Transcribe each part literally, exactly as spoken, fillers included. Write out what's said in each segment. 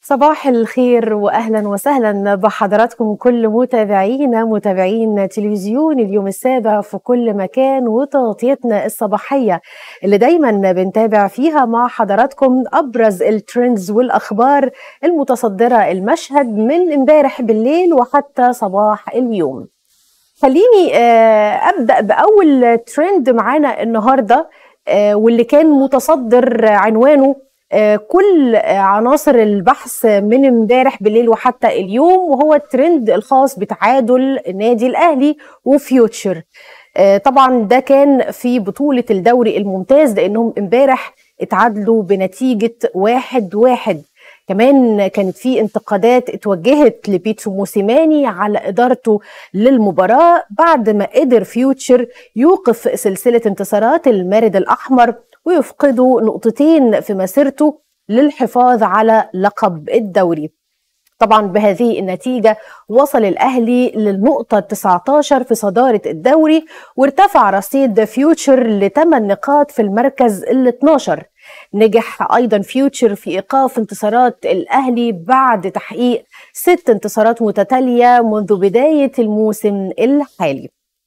صباح الخير وأهلا وسهلا بحضراتكم كل متابعينا متابعين تلفزيون اليوم السابع في كل مكان، وتغطيتنا الصباحية اللي دايما بنتابع فيها مع حضراتكم أبرز الترندز والأخبار المتصدرة المشهد من امبارح بالليل وحتى صباح اليوم. خليني أبدأ بأول ترند معانا النهاردة واللي كان متصدر عنوانه كل عناصر البحث من امبارح بالليل وحتى اليوم، وهو الترند الخاص بتعادل النادي الأهلي وفيوتشر. طبعا ده كان في بطولة الدوري الممتاز لأنهم امبارح اتعادلوا بنتيجة واحد واحد. كمان كانت في انتقادات اتوجهت لبيتسو موسيماني على إدارته للمباراة بعد ما قدر فيوتشر يوقف سلسلة انتصارات المارد الأحمر ويفقدوا نقطتين في مسيرته للحفاظ على لقب الدوري. طبعا بهذه النتيجة وصل الأهلي للنقطة تسعة عشر في صدارة الدوري، وارتفع رصيد فيوتشر لثمان نقاط في المركز ال اثني عشر. نجح أيضا فيوتشر في إيقاف انتصارات الأهلي بعد تحقيق ست انتصارات متتالية منذ بداية الموسم الحالي.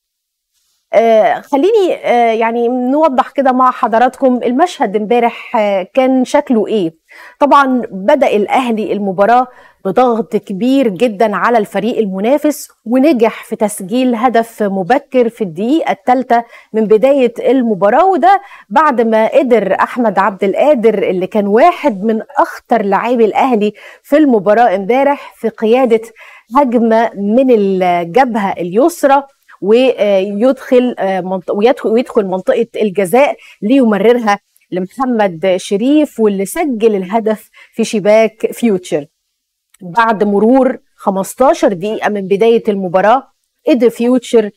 آه خليني آه يعني نوضح كده مع حضراتكم المشهد امبارح آه كان شكله ايه. طبعا بدأ الأهلي المباراة بضغط كبير جدا على الفريق المنافس، ونجح في تسجيل هدف مبكر في الدقيقة الثالثة من بداية المباراة، وده بعد ما قدر أحمد عبد القادر اللي كان واحد من أخطر لاعبي الأهلي في المباراة امبارح في قيادة هجمة من الجبهة اليسرى ويدخل ويدخل منطقة الجزاء ليمررها لمحمد شريف، واللي سجل الهدف في شباك فيوتشر. بعد مرور خمستاشر دقيقة من بداية المباراة قدر فيوتشر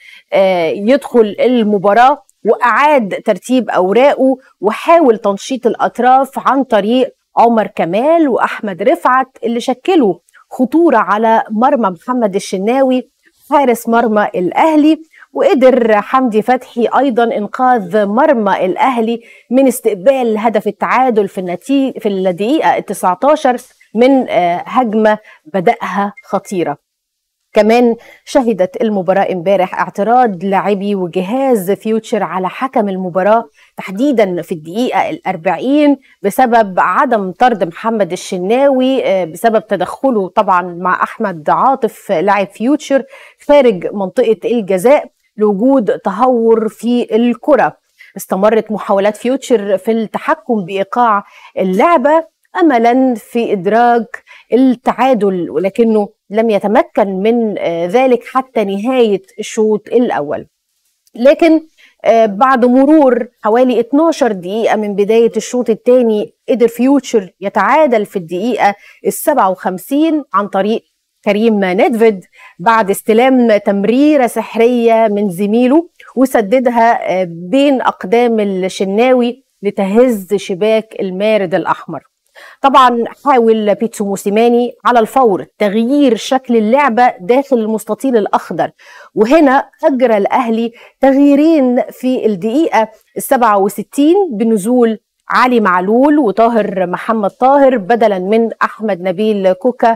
يدخل المباراة وأعاد ترتيب أوراقه وحاول تنشيط الأطراف عن طريق عمر كمال وأحمد رفعت اللي شكلوا خطورة على مرمى محمد الشناوي حارس مرمى الأهلي، وقدر حمدي فتحي أيضا إنقاذ مرمى الأهلي من استقبال هدف التعادل في النتيجة في الدقيقة التسعة عشر من هجمة بدأها خطيرة. كمان شهدت المباراة امبارح اعتراض لاعبي وجهاز فيوتشر على حكم المباراة تحديدا في الدقيقة الأربعين بسبب عدم طرد محمد الشناوي بسبب تدخله طبعا مع أحمد عاطف لاعب فيوتشر خارج منطقة الجزاء لوجود تهور في الكرة. استمرت محاولات فيوتشر في التحكم بإيقاع اللعبة أملا في إدراك التعادل، ولكنه لم يتمكن من ذلك حتى نهاية الشوط الأول. لكن بعد مرور حوالي اثني عشر دقيقة من بداية الشوط الثاني قدر فيوتشر يتعادل في الدقيقة السبعة وخمسين عن طريق كريم نيدفيد بعد استلام تمريرة سحرية من زميله وسددها بين أقدام الشناوي لتهز شباك المارد الأحمر. طبعا حاول بيتسو موسيماني على الفور تغيير شكل اللعبة داخل المستطيل الأخضر، وهنا أجرى الأهلي تغييرين في الدقيقة السبعة وستين بنزول علي معلول وطاهر محمد طاهر بدلا من أحمد نبيل كوكا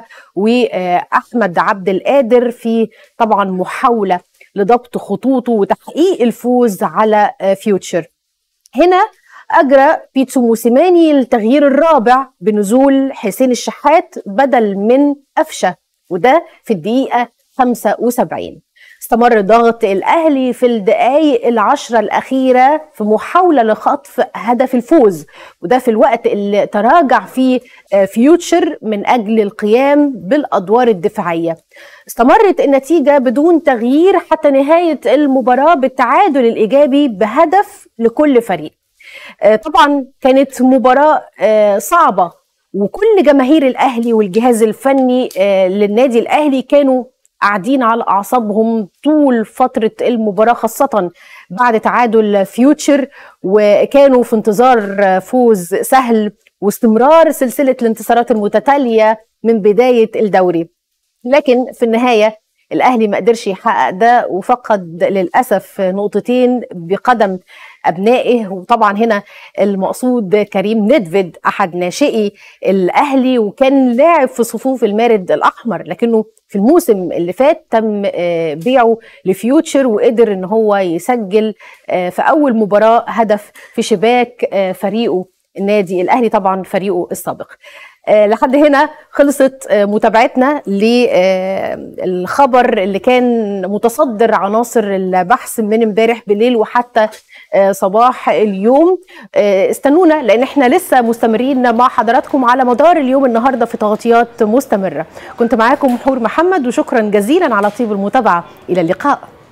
وأحمد عبد القادر في طبعا محاولة لضبط خطوطه وتحقيق الفوز على فيوتشر. هنا أجرى بيتسو موسيماني التغيير الرابع بنزول حسين الشحات بدل من أفشة، وده في الدقيقة خمسة وسبعين. استمر ضغط الأهلي في الدقائق العشرة الأخيرة في محاولة لخطف هدف الفوز، وده في الوقت اللي تراجع فيه فيوتشر من أجل القيام بالأدوار الدفاعية. استمرت النتيجة بدون تغيير حتى نهاية المباراة بالتعادل الإيجابي بهدف لكل فريق. طبعا كانت مباراة صعبة، وكل جماهير الأهلي والجهاز الفني للنادي الأهلي كانوا قاعدين على أعصابهم طول فترة المباراة، خاصة بعد تعادل فيوتشر، وكانوا في انتظار فوز سهل واستمرار سلسلة الانتصارات المتتالية من بداية الدوري. لكن في النهاية الأهلي ما قدرش يحقق ده وفقد للأسف نقطتين بقدم ابنائه. وطبعا هنا المقصود كريم نيدفيد احد ناشئي الاهلي، وكان لاعب في صفوف المارد الاحمر، لكنه في الموسم اللي فات تم بيعه لفيوتشر، وقدر ان هو يسجل في اول مباراة هدف في شباك فريقه النادي الاهلي، طبعا فريقه السابق. لحد هنا خلصت متابعتنا للخبر اللي كان متصدر عناصر البحث من امبارح بالليل وحتى صباح اليوم. استنونا لان احنا لسه مستمرين مع حضراتكم على مدار اليوم النهارده في تغطيات مستمرة. كنت معاكم حور محمد، وشكرا جزيلا على طيب المتابعة. الى اللقاء.